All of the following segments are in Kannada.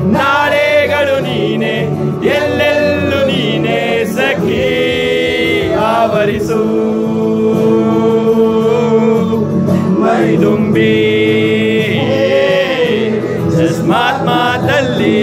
ನಾಳೆಗಳು ನೀನೆ ಎಲ್ಲೆಲ್ಲೂ ನೀನೆ ಸಖಿ ಆವರಿಸು ಮೈದುಂಬಿ ಜಸ್ಮಾತ್ಮಾದಲ್ಲಿ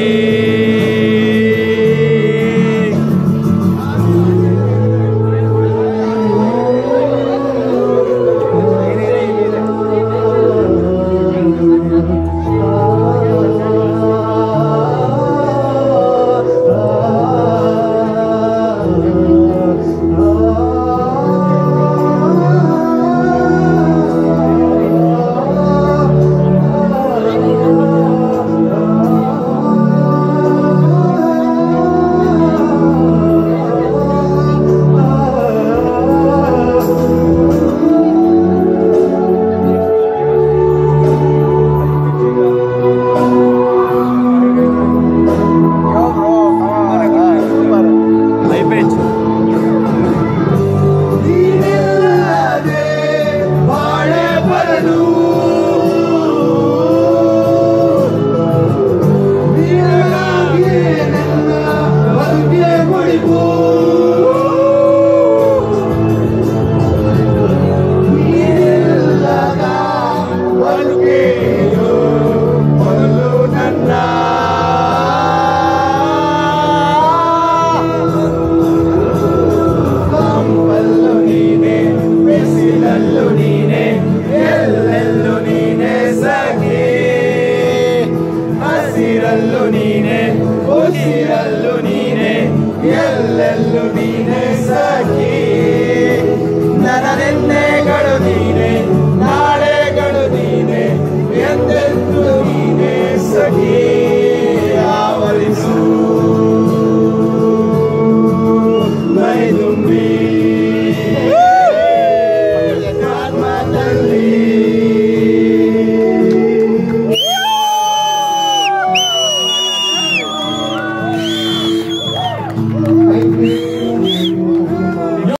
ಹಸಿರಲ್ಲು ನೀನೆ ಉಸಿರಲ್ಲು ನೀನೆ ಎಲ್ಲೆಲ್ಲೂ ನೀನೆ ಸಖಿ ನನ್ನ ನಿನ್ನೆಗಳು ನೀನೆ ನಾಳೆಗಳು ನೀನೆ ಎಂದೆಂದು ನೀನೆ ಸಖಿ ಆವರಿಸು ಮೈದುಂಬಿ ಆತ್ಮದಲ್ಲಿ